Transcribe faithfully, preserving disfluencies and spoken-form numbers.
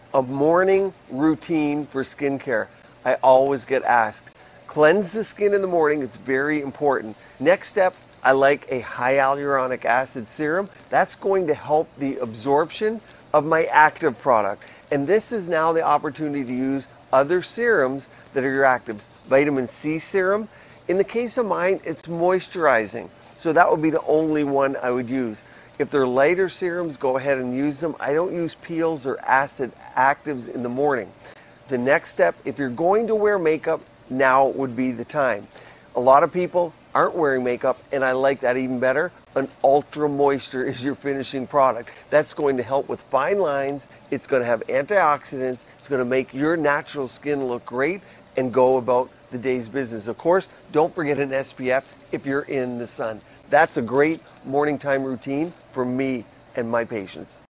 A morning routine for skincare. I always get asked. Cleanse the skin in the morning, it's very important. Next step, I like a high hyaluronic acid serum. That's going to help the absorption of my active product. And this is now the opportunity to use other serums that are your actives. Vitamin C serum. In the case of mine, it's moisturizing. So that would be the only one I would use. If they're lighter serums, go ahead and use them. I don't use peels or acid actives in the morning. The next step, if you're going to wear makeup, now would be the time. A lot of people aren't wearing makeup, and I like that even better. An Ultra Moisture is your finishing product. That's going to help with fine lines. It's going to have antioxidants. It's going to make your natural skin look great and go about the day's business. Of course, don't forget an S P F if you're in the sun. That's a great morning time routine for me and my patients.